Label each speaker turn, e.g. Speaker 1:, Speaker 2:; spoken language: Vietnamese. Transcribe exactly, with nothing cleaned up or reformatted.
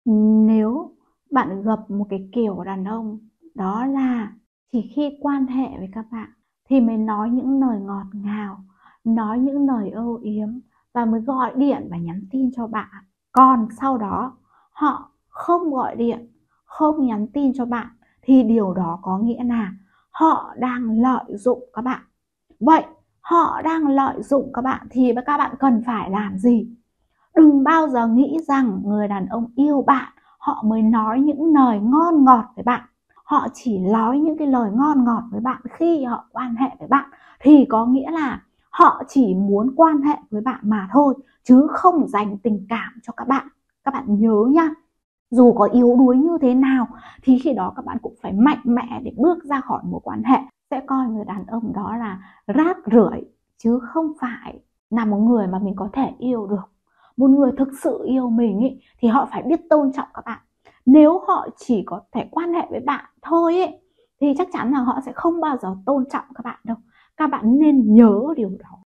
Speaker 1: Nếu bạn gặp một cái kiểu đàn ông đó là chỉ khi quan hệ với các bạn thì mới nói những lời ngọt ngào, nói những lời âu yếm và mới gọi điện và nhắn tin cho bạn, còn sau đó họ không gọi điện, không nhắn tin cho bạn, thì điều đó có nghĩa là họ đang lợi dụng các bạn. Vậy họ đang lợi dụng các bạn thì các bạn cần phải làm gì? Đừng bao giờ nghĩ rằng người đàn ông yêu bạn họ mới nói những lời ngon ngọt với bạn. Họ chỉ nói những cái lời ngon ngọt với bạn khi họ quan hệ với bạn, thì có nghĩa là họ chỉ muốn quan hệ với bạn mà thôi, chứ không dành tình cảm cho các bạn. Các bạn nhớ nhá, dù có yếu đuối như thế nào thì khi đó các bạn cũng phải mạnh mẽ để bước ra khỏi mối quan hệ. Sẽ coi người đàn ông đó là rác rưởi, chứ không phải là một người mà mình có thể yêu được. Một người thực sự yêu mình ý, thì họ phải biết tôn trọng các bạn. Nếu họ chỉ có thể quan hệ với bạn thôi ý, thì chắc chắn là họ sẽ không bao giờ tôn trọng các bạn đâu. Các bạn nên nhớ điều đó.